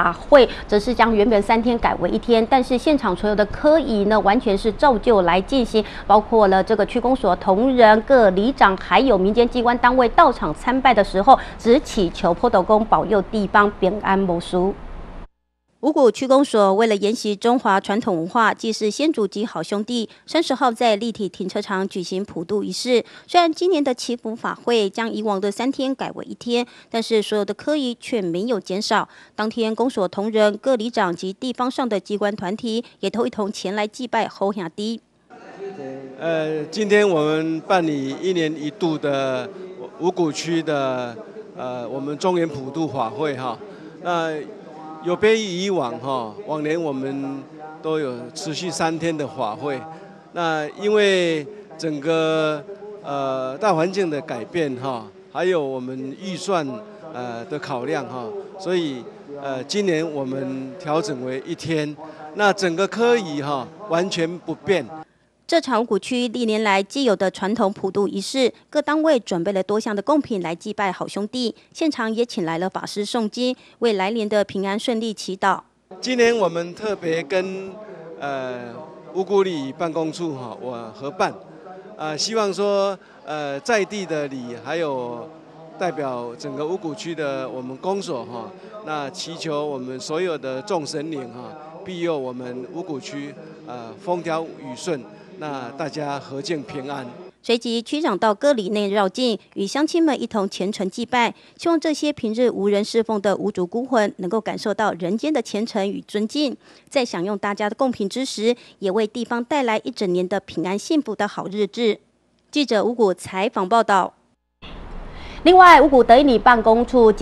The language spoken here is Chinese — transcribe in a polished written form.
法会则是将原本3天改为1天，但是现场所有的科仪呢，完全是照旧来进行，包括了这个区公所同仁、各里长，还有民间机关单位到场参拜的时候，只祈求普渡公保佑地方平安无事。五股区公所为了沿袭中华传统文化，祭祀先祖及好兄弟，30号在立体停车场举行普渡仪式。虽然今年的祈福法会将以往的3天改为1天，但是所有的科仪却没有减少。当天，公所同仁、各里长及地方上的机关团体也都一同前来祭拜侯兄弟。 今天我们办理1年1度的五股区的我们中元普渡法会哈，那有别于以往哈，往年我们都有持续3天的法会，那因为整个大环境的改变哈，还有我们预算的考量哈，所以今年我们调整为1天，那整个科仪哈完全不变。 这场五股区历年来既有的传统普渡仪式，各单位准备了多项的贡品来祭拜好兄弟，现场也请来了法师诵经，为来年的平安顺利祈祷。 今年我们特别跟五股里办公处哈我合办，希望说在地的里还有代表整个五股区的我们公所哈，那祈求我们所有的众神灵哈庇佑我们五股区风调雨顺。那大家和敬平安。 随即，区长到各里内绕境，与乡亲们一同虔诚祭拜，希望这些平日无人侍奉的无主孤魂，能够感受到人间的虔诚与尊敬，在享用大家的贡品之时，也为地方带来1整年的平安幸福的好日子。记者五股采访报道。另外，五股德一里办公处